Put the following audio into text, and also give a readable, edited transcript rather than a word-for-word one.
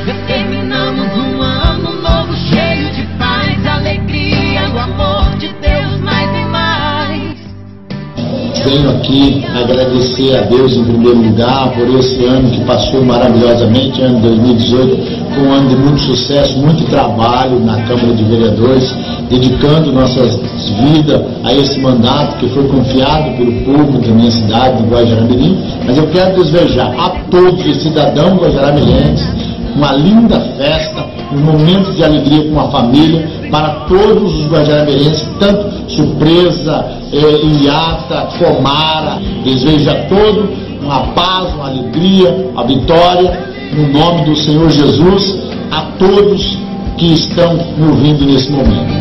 terminamos um ano novo cheio de paz, alegria, o amor de Deus mais e mais. Venho aqui agradecer a Deus em primeiro lugar por esse ano que passou maravilhosamente, ano 2018, foi um ano de muito sucesso, muito trabalho na Câmara de Vereadores, dedicando nossas vidas a esse mandato que foi confiado pelo povo da minha cidade, de Guajará-Mirim. Mas eu quero desejar a todos os cidadãos guajará-mirenses uma linda festa, um momento de alegria com a família, para todos os guajará-mirenses, tanto Surpresa, Ilhata, Comara. Desejo a todos uma paz, uma alegria, a vitória, no nome do Senhor Jesus, a todos que estão me ouvindo nesse momento.